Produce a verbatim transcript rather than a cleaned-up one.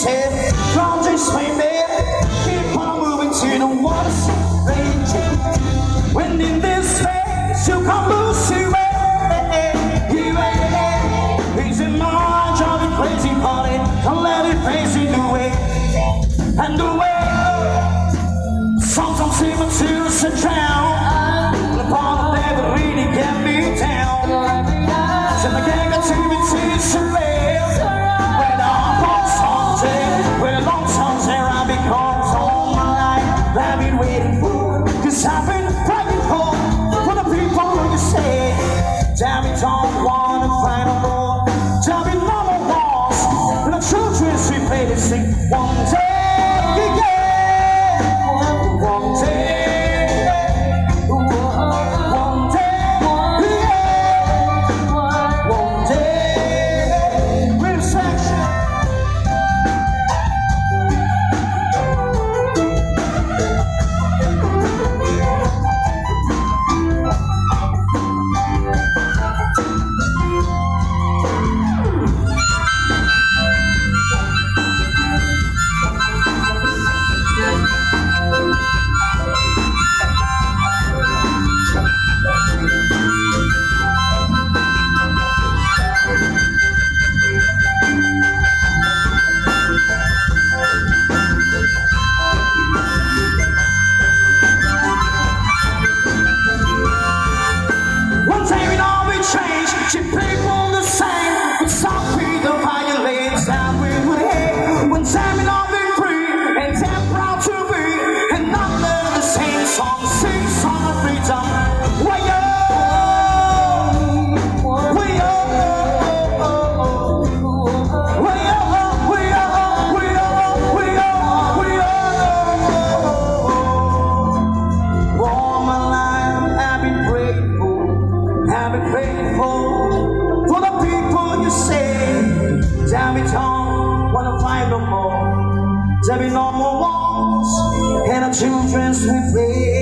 said, don't just swim there, keep on moving to the water's raging. When in this space you come loose, you he's in my driving crazy party, don't let it face you the way. And the way sometimes even to sit down, the part of never really get me down. So I can't get to me to survive. When I pop something, when a long songs there I become all my life I've been waiting for. Cause I've been praying for, for the people who you say, damn it, don't wanna find no more. Damn it, no more walls, and the children we play to sing one day. She people the same, but some people violate and we would hate. When time and all be free, and damn proud to be, and not learn the same song, sing song of freedom. Way up, way up, way up, way up, way up, way up, way up. All my life I've been grateful, I've been grateful. Damn it, don't wanna find no more. There be no more walls, and the children's we play.